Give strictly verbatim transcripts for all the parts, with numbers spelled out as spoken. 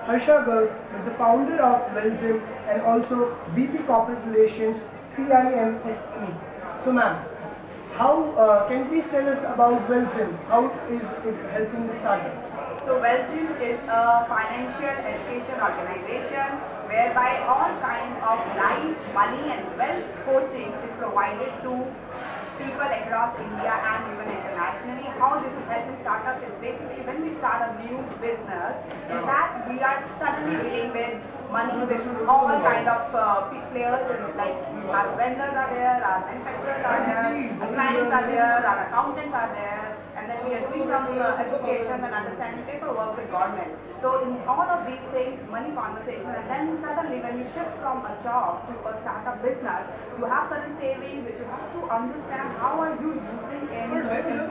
Harsha Garg is the founder of Welgym and also V P Corporate Relations, C I M S E. So ma'am, how uh, can you please tell us about Welgym? How is it helping the startups? So Welgym is a financial education organization whereby all kinds of life, money and wealth coaching is provided to people across India and even internationally. How this is helping startups is basically when we start a new business, in that we are suddenly dealing with money with all kind of uh, players, like our vendors are there, our manufacturers are there, our clients are there, our accountants are there, and then we are doing some uh, association and understanding paperwork with government. So in all of these things, money conversation, and then suddenly when you shift from a job to a startup business, you have certain savings which you have to understand how are you using in, in,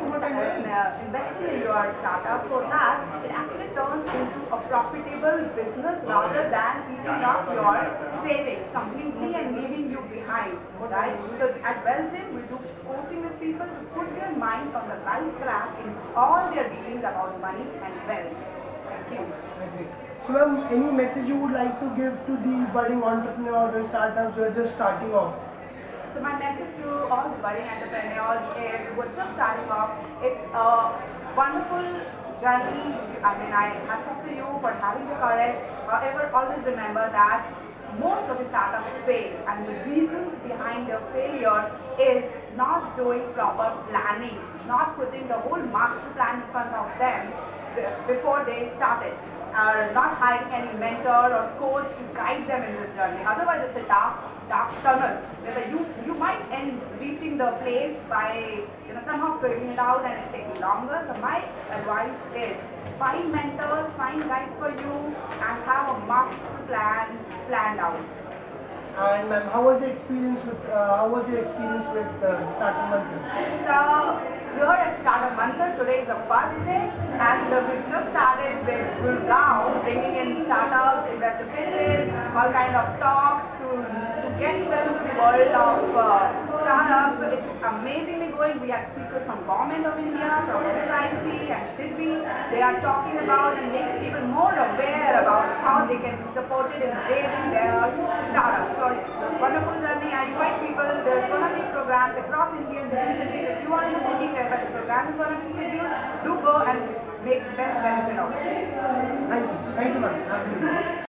in uh, investing in your startup so that it actually turns into a profitable business rather than eating up your savings completely and leaving you behind, right? So at Welgym, we do coaching with people to put their mind on the right track in all their dealings about money and wealth. Thank you. That's it. So ma'am, any message you would like to give to the budding entrepreneurs and startups who are just starting off? So my message to all the budding entrepreneurs is who are just starting off, it's a wonderful journey. I mean, I hats off to you for having the courage. However, always remember that most of the startups fail, and the reasons behind their failure is not doing proper planning, not putting the whole master plan in front of them before they started, or not hiring any mentor or coach to guide them in this journey. Otherwise, it's a dark, dark tunnel where you you might end reaching the place by you know somehow figuring it out, and it takes longer. So my advice is find mentors, find guides for you, and have a master plan planned out. And ma'am, how was your experience with uh, how was your experience with uh, Startup Mantra? So here at Startup Mantra, today is the first day, and uh, we just started with Gurgaon, bringing in startups, investor pitches, all kind of talks to to get well into the world of uh, startups. So it's amazingly going. We had speakers from Government of India, from N S I C and S I D B I. They are talking about and making people more aware about how they can be supported in raising their startups. So it's a wonderful journey. I invite people. There's going to be programs across India in different cities. If you are in a city where the program is going to be scheduled, do go and make the best benefit of it. Thank you. Thank you ma'am.